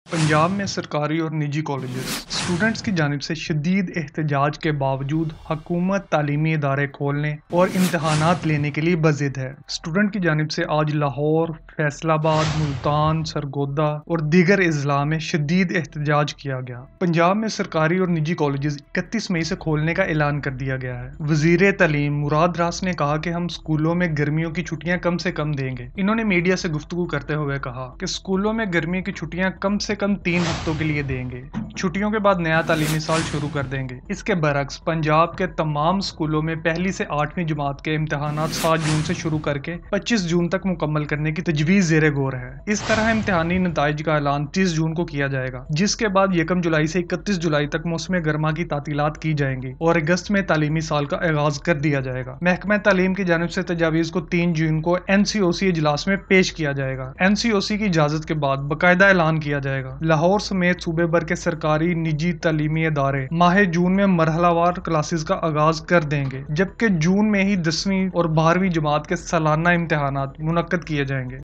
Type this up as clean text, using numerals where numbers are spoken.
पंजाब में सरकारी और निजी कॉलेजेस स्टूडेंट्स की जानिब से शदीद एहतजाज के बावजूद हुकूमत तालीमी इदारे खोलने और इम्तहानात लेने के लिए बज़िद है। स्टूडेंट की जानिब से आज लाहौर, फैसलाबाद, मुल्तान, सरगोदा और दीगर अजला में शदीद एहतजाज किया गया। पंजाब में सरकारी और निजी कॉलेजेस 31 मई से खोलने का ऐलान कर दिया गया है। वज़ीर तालीम मुराद रास ने कहा कि हम स्कूलों में गर्मियों की छुट्टियां कम से कम देंगे। इन्होंने मीडिया से गुफ्तगू करते हुए कहा कि स्कूलों में गर्मी की छुट्टियां कम से कम 3 हफ्तों के लिए देंगे। छुट्टियों के बाद नया तालीमी साल शुरू कर देंगे। इसके बरक्स पंजाब के तमाम स्कूलों में पहली से 8वीं जमात के इम्तहानात 7 जून से शुरू करके 25 जून तक मुकम्मल करने की तजवीज़ ज़ेरे गौर है। इस तरह इम्तहानी नताइज का ऐलान 30 जून को किया जाएगा, जिसके बाद 1 जुलाई से 31 जुलाई तक मौसम गर्मा की तातीलात की जाएंगी और अगस्त में तालीमी साल का आगाज कर दिया जाएगा। महकमा तालीम की जानिब से तजावीज़ को 3 जून को NCOC इजलास में पेश किया जाएगा। NCOC की इजाज़त के बाद बाकायदा ऐलान किया जाएगा। लाहौर समेत सूबे भर के सरकारी निजी तालीमी इदारे माह जून में मरहलावार क्लासेस का आगाज कर देंगे, जबकि जून में ही 10वीं और 12वीं जमात के सालाना इम्तहानात मुनक्कद किए जाएंगे।